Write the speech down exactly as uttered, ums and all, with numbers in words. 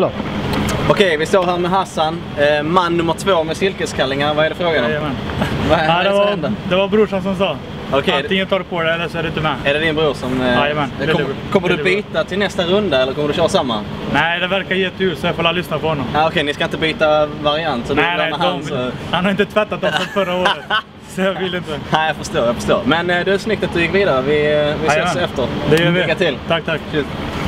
Okej, vi står här med Hassan, eh, man nummer två med silkeskallingar. Vad är det frågan om? Jajamän. Vad är Ja, det det, som var, händer? det var brorsan som sa. Okej. Antingen tar du på det eller så är du inte med. Är det din bror som... Eh, Jajamän, kommer, väldigt- kommer du väldigt byta till nästa runda eller kommer du köra samma? Nej, det verkar jätteut så jag får la lyssna på honom. Ah, Okej, ni ska inte byta variant? Så Nej, du nej, med de, han, så... han har inte tvättat dem sedan förra året. Så jag vill inte. Nej, jag förstår, jag förstår. Men eh, det är snyggt att du gick vidare. Vi, eh, vi ses Jajamän. efter. Det gör vi. Lycka till. Tack, tack. Cheers.